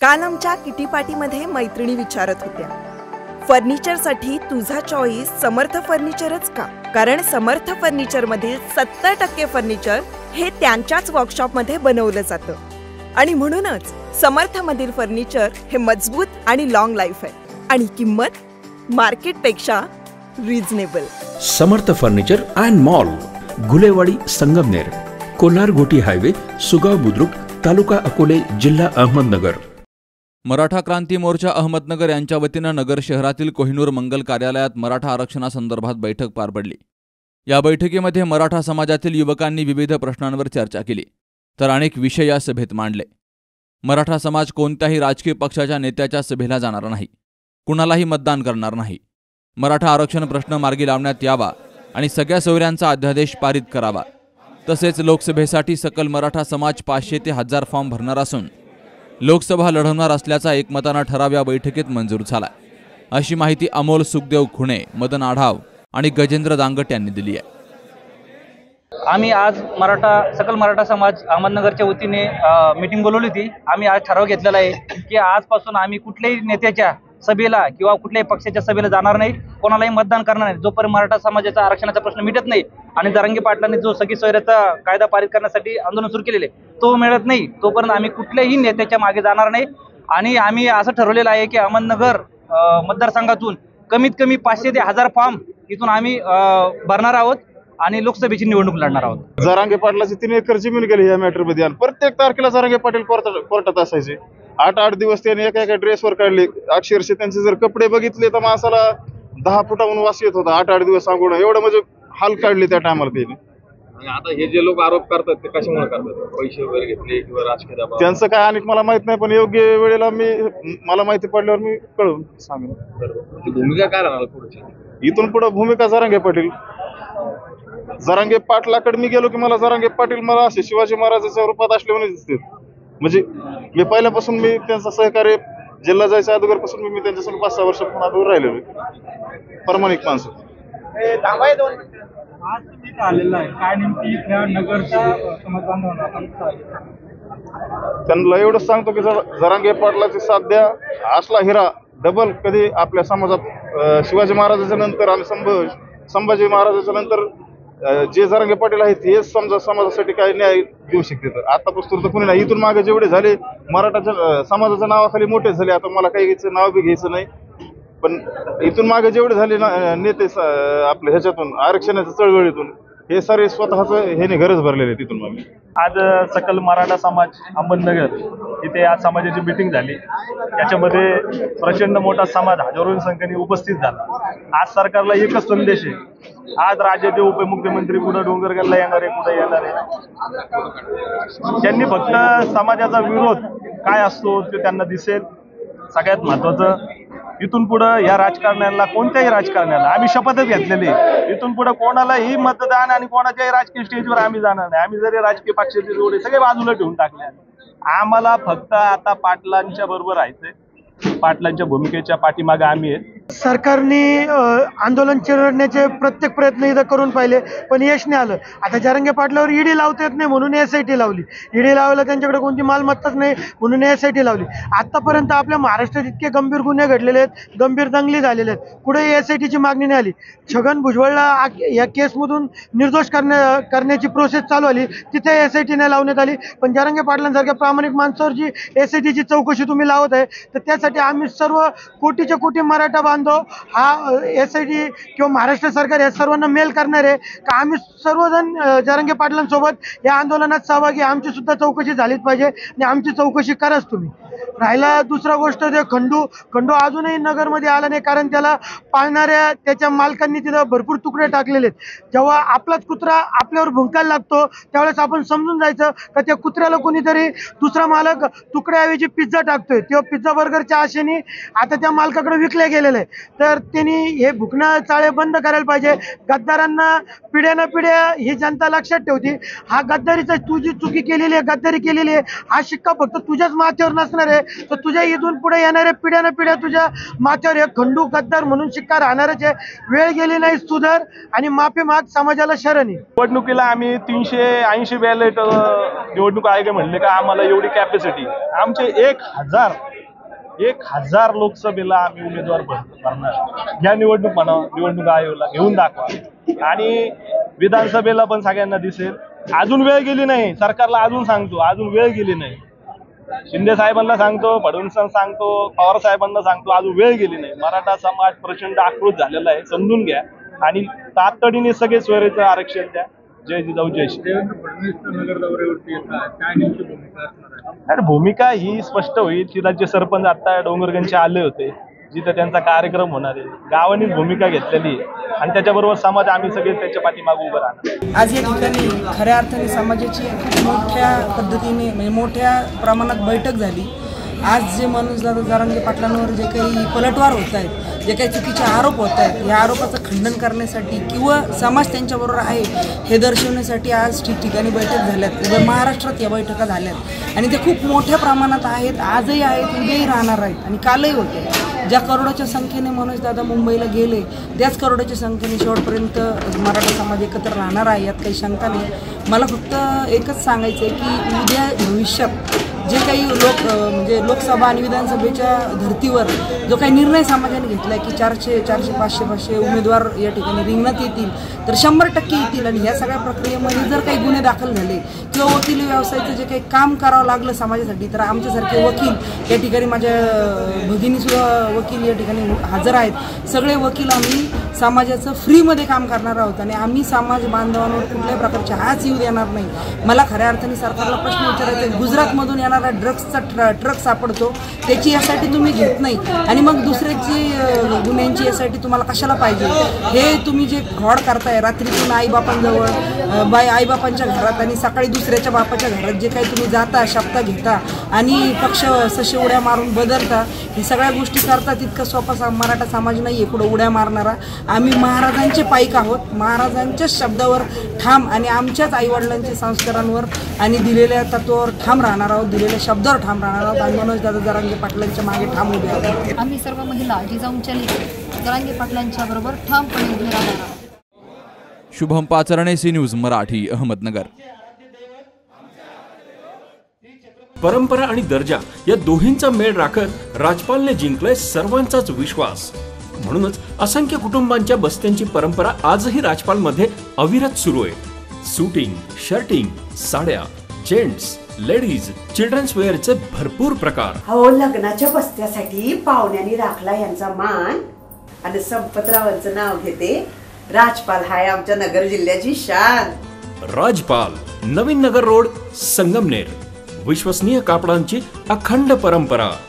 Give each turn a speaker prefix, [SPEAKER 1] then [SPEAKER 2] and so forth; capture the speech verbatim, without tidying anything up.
[SPEAKER 1] काल आमच्या किटी पार्टीमध्ये मैत्रिणी विचारत होत्या, फर्निचरसाठी तुझा चॉईस समर्थ फर्निचरच का? कारण समर्थ फर्निचर मधील सत्तर टक्के फर्निचर हे त्यांच्याच वर्कशॉप मध्ये बनवलं जातं आणि म्हणूनच समर्थ मधील फर्निचर हे मजबूत आणि लॉंग लाईफ आहे आणि किंमत मार्केट पेक्षा reasonable.
[SPEAKER 2] Samarth furniture and mall, Gulewadi, Sangamner, Kolhar Ghoti highway, Sugaon Budruk, taluka Akole, जिल्हा अहमदनगर।
[SPEAKER 3] मराठा क्रांती मोर्चा अहमदनगर यांच्या वतीनं नगर शहरातील कोहिनूर मंगल कार्यालयात मराठा आरक्षणासंदर्भात बैठक पार पडली। या बैठकीमध्ये मराठा समाजातील युवकांनी विविध प्रश्नांवर चर्चा केली, तर अनेक विषय या सभेत मांडले। मराठा समाज कोणत्याही राजकीय पक्षाच्या नेत्याच्या सभेला जाणार नाही, कुणालाही मतदान करणार नाही। मराठा आरक्षण प्रश्न मार्गी लावण्यात यावा आणि सगळ्या सोयऱ्यांचा अध्यादेश पारित करावा। तसेच लोकसभेसाठी सकल मराठा समाज पाचशे ते हजार फॉर्म भरणार असून लोकसभा लढवणार असल्याचा एकमतानं ठराव या बैठकीत मंजूर झाला, अशी माहिती अमोल सुखदेव खुणे, मदन आढाव आणि गजेंद्र दांगट यांनी दिली आहे।
[SPEAKER 4] आम्ही आज मराठा सकल मराठा समाज अहमदनगरच्या वतीने मीटिंग बोलवली होती। आम्ही आज ठराव घेतलेला आहे की आजपासून आम्ही कुठल्याही नेत्याच्या सभेला किंवा कुठल्याही पक्षाच्या सभेला जाणार नाही, कोणालाही मतदान करणार नाही जोपर्यंत मराठा समाजाचा आरक्षणाचा प्रश्न मिटत नाही आणि जरांगे पाटलांनी जो सगळी सोयऱ्याचा कायदा पारित करण्यासाठी आंदोलन सुरू केलेले तो मिळत नाही तोपर्यंत आम्ही कुठल्याही नेत्याच्या मागे जाणार नाही। आणि आम्ही असं ठरवलेलं आहे की अहमदनगर मतदारसंघातून कमीत कमी पाचशे ते हजार फॉर्म इथून आम्ही भरणार आहोत आणि लोकसभेची निवडणूक लढणार आहोत।
[SPEAKER 5] जरांगे पाटलाची तीन एकर जमीन गेली या मॅटर मध्ये आणि प्रत्येक तारखेला जरांगे पाटील कोर्टात कोर्टात असायचे। आठ आठ दिवस त्यांनी एका एका ड्रेसवर काढले। अक्षरशः त्यांचे जर कपडे बघितले तर माणसाला दहा फुटाहून वास येत होता। आठ आठ दिवस सांगून एवढं म्हणजे हाल काढले त्या टायमाला त्यांनी।
[SPEAKER 6] आता हे जे लोक आरोप करतात ते कशामुळे करतात? पैसे वगैरे घेतले किंवा राजकीय दबाव?
[SPEAKER 5] त्यांचं काय आणि मला माहित नाही, पण योग्य वेळेला मी मला माहिती पडल्यावर मी कळवून सांगेन।
[SPEAKER 6] भूमिका काय राहणार पुढची?
[SPEAKER 5] इथून पुढे भूमिका जरांगे पाटील। जरांगे पाटलाकडे मी गेलो की मला जरांगे पाटील मला असे शिवाजी महाराजांच्या रूपात असले म्हणून दिसते। म्हणजे मी पहिल्यापासून मी त्यांचा सहकार्य जिल्हा जायच्या अगोदर पासून मी त्यांच्यासोबत पाच सहा वर्षापासून आजवर राहिलेलो प्रामाणिक माणसं।
[SPEAKER 7] आज तुम्ही आलेला आहे काय नेमकी इथल्या नगरच्या समाज बांधवांना
[SPEAKER 5] त्यांना एवढंच सांगतो की जरांगे पाटलाची साध्या असला हिरा डबल कधी आपल्या समाजात शिवाजी महाराजांच्या नंतर आणि संभ संभाजी महाराजांच्या नंतर जे जरांगे पाटील आहेत हे समजा समाजासाठी काय न्याय देऊ शकते। तर आतापासून तर कुणी नाही, इथून मागे जेवढे झाले मराठाच्या समाजाच्या नावाखाली मोठे झाले, आता मला काही घ्यायचं नाव बी घ्यायचं नाही, पण इथून मागे जेवढे झाले नेते आपल्या ह्याच्यातून आरक्षणाच्या चळवळीतून हे सारे स्वतःच ह्याने गरज भरलेले तिथून मागे।
[SPEAKER 7] आज सकल मराठा समाज अहमदनगर इथे आज समाजाची मीटिंग झाली। याच्यामध्ये प्रचंड मोठा समाज हजारो संख्येने उपस्थित झाला। आज सरकारला एकच संदेश आहे, आज राज्याचे उपमुख्यमंत्री कुठं डोंगरगडला येणार आहे, कुठं येणार आहे, त्यांनी फक्त समाजाचा विरोध काय असतो ते त्यांना दिसेल। सगळ्यात महत्वाचं इथून पुढं या राजकारण्याला कोणत्याही राजकारण्याला आम्ही शपथच घेतलेली, इथून पुढे कोणालाही मतदान आणि कोणाच्याही राजकीय स्टेजवर आम्ही जाणार नाही। आम्ही जरी राजकीय पक्षाचे जोडे सगळे बाजूला ठेवून टाकले, आम्हाला फक्त आता पाटलांच्या बरोबर राहायचंय, पाटलांच्या भूमिकेच्या पाठीमागे आम्ही आहे।
[SPEAKER 8] सरकारने आंदोलन चिरडण्याचे प्रत्येक प्रयत्न इथं करून पाहिले पण यश नाही आलं। आता जरांगे पाटलावर ईडी लावता येत नाही म्हणून एस आय टी लावली, ईडी लावायला त्यांच्याकडे कोणती मालमत्ताच नाही म्हणून एस आय टी लावली। आतापर्यंत आपल्या महाराष्ट्रात इतके गंभीर गुन्हे घडलेले आहेत, गंभीर दंगली झालेले आहेत, कुठेही एस आय टीची मागणी नाही आली। छगन भुजबळला या केसमधून निर्दोष करण्या करण्याची प्रोसेस चालू आली, तिथे एस आय टी नाही लावण्यात आली, पण जरांगे पाटलांसारख्या प्रामाणिक माणसावर जी एस आय टीची चौकशी तुम्ही लावत आहे, तर त्यासाठी आम्ही सर्व कोटीच्या कोटी मराठा बांधव हा एस आय टी किंवा महाराष्ट्र सरकार या सर्वांना मेल करणार आहे का आम्ही सर्वजण जरांगे पाटलांसोबत या आंदोलनात सहभागी, आमची सुद्धा चौकशी झालीच पाहिजे आणि आमची चौकशी कराच तुम्ही। राहिला दुसरा गोष्ट ते खंडू खंडू अजूनही नगरमध्ये आला नाही, कारण त्याला पाळणाऱ्या त्याच्या मालकांनी तिथं भरपूर तुकडे टाकलेले आहेत। जेव्हा आपलाच कुत्रा आपल्यावर भुंकायला लागतो त्यावेळेस आपण समजून जायचं का त्या कुत्र्याला कोणीतरी दुसरा मालक तुकड्याऐवजी पिझ्झा टाकतोय, तेव्हा पिझ्झा बर्गरच्या आशेने आता त्या मालकाकडे विकले गेलेले आहे। तर त्यांनी हे भुकणं चाळे बंद करायला पाहिजे। गद्दारांना पिढ्यानं पिढ्या ही जनता लक्षात ठेवती, हा गद्दारीचा तू जी चुकी केलेली आहे, गद्दारी केलेली आहे, हा शिक्का फक्त तुझ्याच माथ्यावर नसणार आहे, तर तुझ्या इथून पुढे येणाऱ्या पिढ्यानं पिढ्या तुझ्या माथ्यावर एक खंडू गद्दार म्हणून शिक्का राहणारच आहे। वेळ गेली नाही, सुधार आणि माफी माग, समाजाला शरणी।
[SPEAKER 7] निवडणुकीला आम्ही तीनशे ऐंशी बॅलेट निवडणूक आयोग म्हणले का आम्हाला एवढी कॅपॅसिटी, आमचे एक हजार एक हजार लोकसभेला आम्ही उमेदवार भरणार, या निवडणूक म्हणा निवडणूक आयोगाला घेऊन दाखवा आणि विधानसभेला पण सगळ्यांना दिसेल. अजून वेळ गेली नाही, सरकारला अजून सांगतो, अजून वेळ गेली नाही. शिंदे साहेबांना सांगतो, फडणवीसांना सांगतो, पवार साहेबांना सांगतो, अजून वेळ गेली नाही. मराठा समाज प्रचंड आक्रोश झालेला आहे, समजून घ्या आणि तातडीने सगळे स्वैराचं आरक्षण द्या. जय जिजाऊ जय श्री.
[SPEAKER 6] देवेंद्र फडणवीस नगर दौऱ्यावरती येतात, काय नेमकी भूमिका असणार आहे?
[SPEAKER 7] अरे भूमिका ही स्पष्ट होईल की राज्य सरपंच आता डोंगरगंजचे आले होते, जिथे त्यांचा कार्यक्रम होणार आहे. गावांनीच भूमिका घेतलेली आहे आणि त्याच्याबरोबर समाज आम्ही सगळे त्याच्या पाठीमागे उभं राहणार.
[SPEAKER 9] आज या ठिकाणी खऱ्या अर्थाने समाजाची खूप मोठ्या पद्धतीने म्हणजे मोठ्या प्रमाणात बैठक झाली. आज जे मनोज दादा जरांगे पाटलांवर जे काही पलटवार होत आहेत, जे काही चुकीचे आरोप होत आहेत, या आरोपाचं खंडन करण्यासाठी किंवा समाज त्यांच्याबरोबर आहे हे दर्शवण्यासाठी आज ठिकठिकाणी बैठक झाल्यात. महाराष्ट्रात या बैठका झाल्यात आणि ते खूप मोठ्या प्रमाणात आहेत, आजही आहेत, उद्याही राहणार आहेत आणि कालही होते. ज्या करोडाच्या संख्येने मनोज दादा मुंबईला गेले त्याच करोडाच्या संख्येने शेवटपर्यंत मराठा समाज एकत्र राहणार आहे, यात काही शंका नाही. मला फक्त एकच सांगायचं आहे की उद्या भविष्यात जे काही लोक म्हणजे लोकसभा आणि विधानसभेच्या धर्तीवर जो काही निर्णय समाजाने घेतला आहे की चारशे चारशे पाचशे पाचशे उमेदवार या ठिकाणी रिंगणात येतील तर शंभर टक्के येतील. आणि ह्या सगळ्या प्रक्रियेमध्ये जर काही गुन्हे दाखल झाले किंवा वकिली व्यवसायाचं जे काही काम करावं लागलं समाजासाठी तर आमच्यासारखे वकील या ठिकाणी, माझ्या भगिनीसुद्धा वकील या ठिकाणी हजर आहेत. सगळे वकील आम्ही समाजाचं फ्रीमध्ये काम करणार आहोत आणि आम्ही समाज बांधवांवर कुठल्याही प्रकारचे हाच येऊ देणार नाही. मला खऱ्या अर्थाने सरकारला प्रश्न विचारायचा आहे, गुजरातमधून येणारा ड्रग्सचा ट्र ट्रक सापडतो त्याची एस आय टी तुम्ही घेत नाही आणि मग दुसऱ्याची गुन्ह्यांची एस आय टी तुम्हाला कशाला पाहिजे? हे तुम्ही जे फ्रॉड करताय, रात्रीतून आईबापांजवळ बाई आईबापांच्या घरात आणि सकाळी दुसऱ्याच्या बापाच्या घरात जे काही तुम्ही जाता, शपथा घेता आणि पक्ष सशे उड्या मारून बदलता, हे सगळ्या गोष्टी करता, तितका सोपा मराठा समाज नाही आहे पुढं उड्या मारणारा. आम्ही महाराजांचे पाईक आहोत, महाराजांच्याच शब्दावर ठाम आणि आमच्याच आईवडिलांच्या संस्कारांवर आणि दिलेल्या तत्वावर ठाम राहणार आहोत, दिलेल्या शब्दावर ठाम राहणार आहोत आणि मनोज दादा जरांगे पाटलांच्या मागे ठाम उभे आहोत.
[SPEAKER 10] आम्ही सर्व महिला जिजाऊंच्या जरांगे पाटलांच्या बरोबर ठामपणे उभे राहणार आहोत.
[SPEAKER 3] Shubham Pacharne, C News Marathi, Ahmednagar.
[SPEAKER 2] परंपरा आणि दर्जा या दोहींचा मेळ राखत राजपालने जिंकलाय सर्वांचाच विश्वास. म्हणूनच असंख्य कुटुंबांच्या बस्त्यांची परंपरा आजही राजपालमध्ये अविरत सुरू आहे. सूटिंग, शर्टिंग, साड्या, जेंट्स, लेडीज, चिल्ड्रन्स वेअरचे भरपूर प्रकार.
[SPEAKER 11] हो, लग्नाच्या बस्त्यासाठी पाहुण्यांनी राखला यांचा मान आणि संपतरावांचं नाव घेते. राजपाल हाय आमच्या नगर जिल्ह्याची शान.
[SPEAKER 2] राजपाल, नवीन नगर रोड, संगमनेर. विश्वसनीय कापडांची अखंड परंपरा.